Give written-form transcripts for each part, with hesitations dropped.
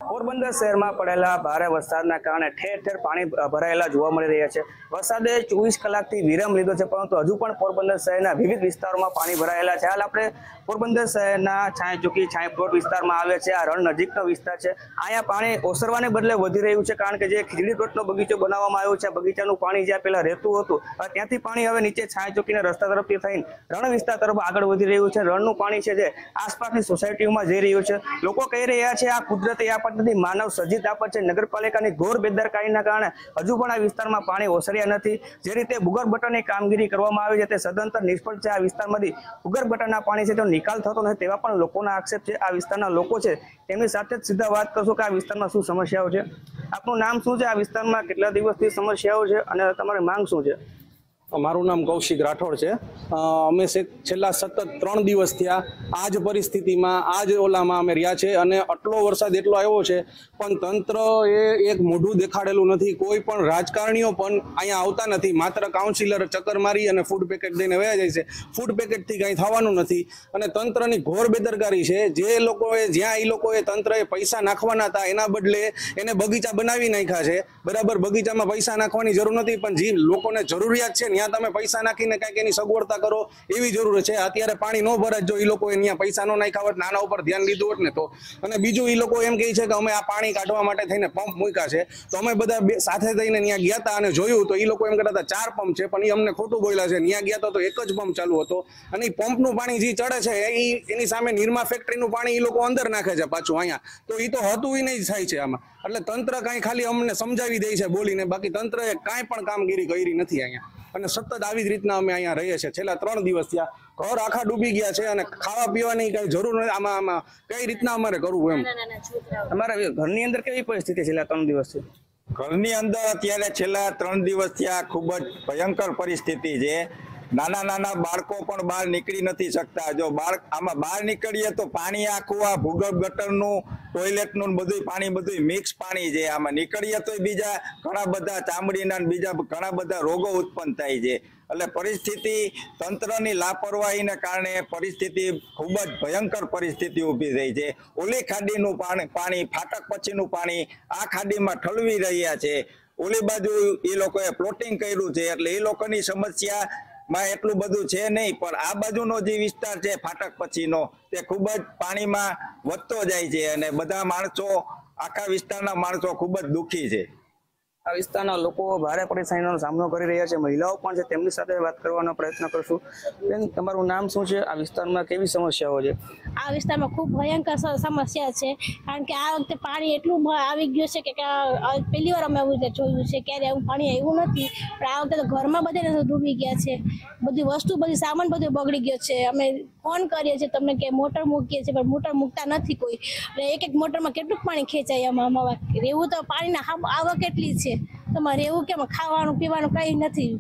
પોરબંદર શહેરમાં પડેલા ભારે વરસાદના કારણે ઠેર ઠેર પાણી ભરાયેલા જોવા મળી રહ્યા છે। વરસાદે 24 કલાકથી વિરામ લીધો છે, પરંતુ હજુ પણ પોરબંદર શહેરના વિવિધ વિસ્તારોમાં પાણી ભરાયેલા છે। હાલ આપણે પોરબંદર શહેરના છાંયચોકી છાંયપ્લોટ વિસ્તારમાં આવે છે। આ રણ નજીકનો વિસ્તાર છે। અહીંયા પાણી ઓસરવાને બદલે વધી રહ્યું છે, કારણ કે જે ખીજડી પ્લોટનો બગીચો બનાવવામાં આવ્યો છે, બગીચાનું પાણી જ્યાં પહેલા રહેતું હતું ત્યાંથી પાણી હવે નીચે છાંયચોકીના રસ્તા તરફથી થઈને રણ વિસ્તાર તરફ આગળ વધી રહ્યું છે। રણનું પાણી છે જે આસપાસની સોસાયટીઓમાં જઈ રહ્યું છે। લોકો કહી રહ્યા છે આ કુદરતી આફત નથી, માનવ સર્જિત આફત છે। નગરપાલિકાની ઘોર બેદરકારીના કારણે હજુ પણ આ વિસ્તારમાં પાણી ઓસર્યા નથી। જે રીતે ભૂગર્ભ ગટરની કામગીરી કરવામાં આવી છે તે સદંતર નિષ્ફળ છે। આ વિસ્તારમાંથી ભૂગર્ભ ગટરના પાણી છે તેનો નિકાલ થતો નથી તેવા પણ લોકોના આક્ષેપ છે। આ વિસ્તારના લોકો છે તેમની સાથે જ સીધા વાત કરશો કે આ વિસ્તારમાં શું સમસ્યાઓ છે। આપનું નામ શું છે, આ વિસ્તારમાં કેટલા દિવસથી સમસ્યાઓ છે અને તમારી માંગ શું છે? મારું નામ કૌશિક રાઠોડ છે। અમે છેલ્લા સતત 3 દિવસ થયા આ જ પરિસ્થિતિમાં આ જ ઓલામાં અમે રહ્યા છે અને આટલો વરસાદ એટલો આવ્યો છે પણ તંત્ર એ એક મોઢું દેખાડેલું નથી। કોઈ પણ રાજકારણીઓ પણ અહીંયા આવતા નથી, માત્ર કાઉન્સિલર ચક્કર મારી અને ફૂડ પેકેટ દઈને વયા જાય છે। ફૂડ પેકેટથી કંઈ થવાનું નથી અને તંત્રની ઘોર બેદરકારી છે। જે લોકોએ જ્યાં એ લોકોએ તંત્રએ પૈસા નાખવાના હતા એના બદલે એને બગીચા બનાવી નાખ્યા છે। બરાબર, બગીચામાં પૈસા નાખવાની જરૂર નથી, પણ જે લોકોને જરૂરિયાત છે ત્યાં તમે પૈસા નાખીને કંઈક એની સગવડતા કરો એવી જરૂર છે। અત્યારે પાણી ન ભરાય, જો એ લોકોએ ત્યાં પૈસા ન નાખ્યા હોત, નાના ઉપર ધ્યાન લીધું હોત ને તો। અને બીજું એ લોકો એમ કહે છે કે અમે આ પાણી કાઢવા માટે થઈને પંપ મૂક્યા છે, તો અમે બધા સાથે થઈને ત્યાં ગયા હતા અને જોયું તો એ લોકો એમ કહેતા હતા 4 પંપ છે, પણ એ અમને ખોટું બોલ્યા છે। ત્યાં ગયા તો એક જ પંપ ચાલુ હતો અને એ પંપનું પાણી જે ચડે છે એની સામે નિરમા ફેક્ટરીનું પાણી એ લોકો અંદર નાખે છે પાછું અહીંયા, તો એ તો હતું એ નહીં થાય છે આમાં। એટલે તંત્ર કાંઈ ખાલી અમને સમજાવી દે છે બોલીને, બાકી તંત્રએ કાંઈ પણ કામગીરી કરી નથી અહીંયા। અને સતત આવી જ રીતના અમે અહીંયા રહીએ છીએ। છેલ્લા 3 દિવસ થયા ઘર આખા ડૂબી ગયા છે અને ખાવા પીવાની કઈ જરૂર નથી। આમાં કઈ રીતના અમારે કરવું એમ? તમારા ઘરની અંદર કેવી પરિસ્થિતિ છેલ્લા 3 દિવસથી? ઘરની અંદર અત્યારે છેલ્લા 3 દિવસ થયા ખૂબ જ ભયંકર પરિસ્થિતિ છે। નાના નાના બાળકો પણ બહાર નીકળી નથી શકતા। જો આમાં બહાર નીકળીએ તો પાણી આખું આ ભૂગર્ભ ગટરનું, ટોયલેટનું બધું પાણી બધું મિક્સ પાણી છે। આમાં નીકળીએ તો બીજા ઘણા બધા ચામડીના બીજા ઘણા બધા રોગો ઉત્પન્ન થાય છે। એટલે પરિસ્થિતિ તંત્રની લાપરવાહીને કારણે પરિસ્થિતિ ખૂબ જ ભયંકર પરિસ્થિતિ ઊભી થઈ છે। ઓલી ખાડીનું પાણી ફાટક પછીનું પાણી આ ખાડીમાં ઠલવી રહ્યા છે। ઓલી બાજુ એ લોકોએ પ્લોટિંગ કર્યું છે, એટલે એ લોકોની સમસ્યા માં એટલું બધું છે નહીં, પણ આ બાજુનો જે વિસ્તાર છે ફાટક પછીનો તે ખૂબ જ પાણીમાં વધતો જાય છે અને બધા માણસો, આખા વિસ્તારના માણસો ખૂબ જ દુઃખી છે। આ વિસ્તારના લોકો ભારે પરેશાનીનો સામનો કરી રહ્યા છે। મહિલાઓ પણ છે, તેમની સાથે વાત કરવાનો પ્રયત્ન કરશું। બેન, તમારું નામ શું છે? આ વિસ્તારમાં કેવી સમસ્યાઓ છે? આ વિસ્તારમાં ખૂબ ભયંકર સમસ્યા છે, કારણ કે આ વખતે પાણી એટલું આવી ગયું છે કે પહેલી વાર અમે આવું જોયું છે, ક્યારે એવું પાણી આવ્યું નથી। પણ આ વખતે તો ઘરમાં બધે ડૂબી ગયા છે, બધી વસ્તુ, બધી સામાન બધું બગડી ગયો છે। અમે ફોન કરીએ છીએ તમને કે મોટર મૂકીએ છીએ, પણ મોટર મૂકતા નથી કોઈ। એક મોટરમાં કેટલું પાણી ખેંચાય આમાં રહેવું તો પાણીના આવક કેટલી છે, તમારે એવું કે ખાવાનું પીવાનું કઈ નથી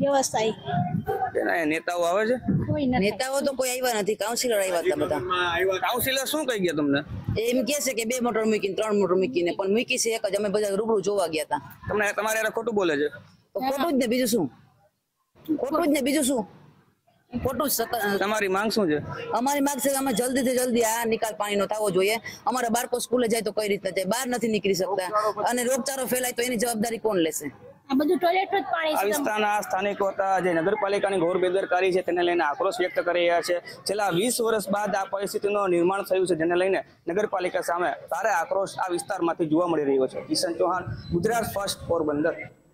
વ્યવસ્થા। નેતાઓ આવે છે? નેતાઓ તો કોઈ આવ્યા નથી, કાઉન્સિલર આવ્યા હતા બધા। કાઉન્સિલર શું કહી ગયા તમને? એમ કે છે કે 2 મોટર મૂકીને 3 મોટર મૂકીને, પણ મૂકી છે એક જ। અમે બધા રૂબરૂ જોવા ગયા હતા। તમારે યાર ખોટું બોલે છે? ખોટું જ ને, બીજું શું? ખોટું જ ને, બીજું શું? ખોટું જ। તમારી માંગ શું છે? અમારી માંગ છે કે અમે જલ્દીથી જલ્દી આ નિકાલ પાણીનો થવો જોઈએ। અમારા બાળકો સ્કૂલે જાય તો કઈ રીતે જાય, બહાર નથી નીકળી શકતા અને રોગચાળો ફેલાય તો એની જવાબદારી કોણ લેશે? આ બધું ટોયલેટનું જ પાણી છે। આ વિસ્તારના સ્થાનિકો હતા જે નગરપાલિકાની ઘોર બેદરકારી છે તેને લઈને આક્રોશ વ્યક્ત કરી રહ્યા છે। છેલ્લા 20 વર્ષ બાદ આ પરિસ્થિતિનું નિર્માણ થયું છે, જેને લઈને નગરપાલિકા સામે ભારે આક્રોશ આ વિસ્તારમાંથી જોવા મળી રહ્યો છે। કિશન ચૌહાણ, ગુજરાત ફર્સ્ટ, પોરબંદર।